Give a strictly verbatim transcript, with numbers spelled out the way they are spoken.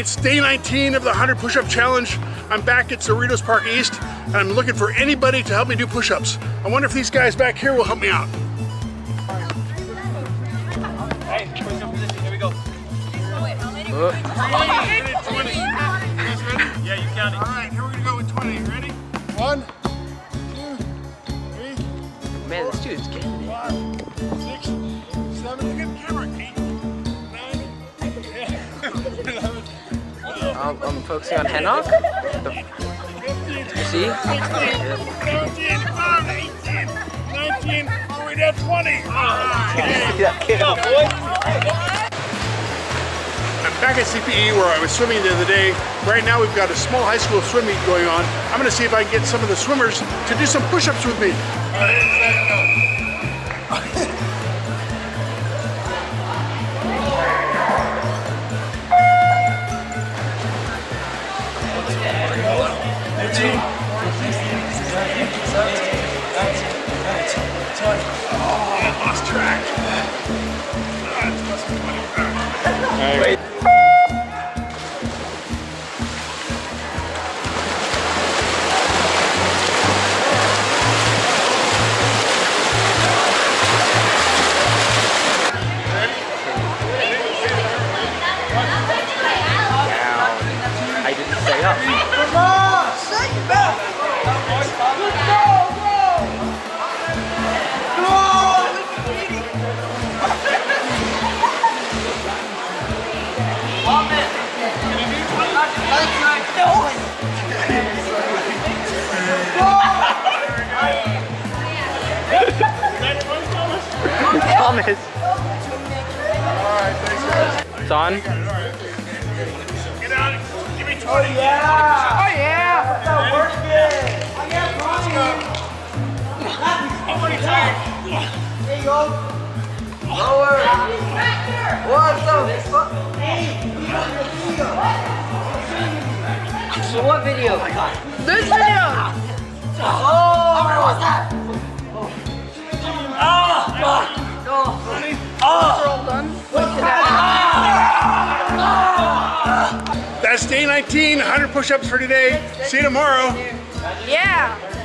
It's day nineteen of the one hundred push-up challenge. I'm back at Cerritos Park East, and I'm looking for anybody to help me do push-ups. I wonder if these guys back here will help me out. Hey, push-up position, here we go. Wait, how many? Uh. twenty. You guys ready? Yeah, you counting. All right, here we're gonna go with twenty. Ready? One, two, three, Man, this dude's getting it. five, six, seven. Look at the camera. Eight, nine, ten, eleven. Um, I'm focusing on Henok. The, you see? sixteen, seventeen, eighteen, nineteen, all the way down twenty. All right. See that kid? Go, boy. I'm back at C P E where I was swimming the other day. Right now we've got a small high school swim meet going on. I'm gonna see if I can get some of the swimmers to do some push-ups with me. All right, let's go. Oh, I lost track. All right. I didn't stay up. Come on! Say it back! Let's go! Go! Come on! Thomas. Alright, thanks guys. It's on. Get out, give me twenty. Oh yeah! Oh yeah! That worked good! I got How many times? There you go! Lower! What the fuck? So what video? Oh my god. This video! Oh! How many was that? Ah! Oh! Ah! That's day nineteen, one hundred push-ups for today. See you tomorrow. Yeah.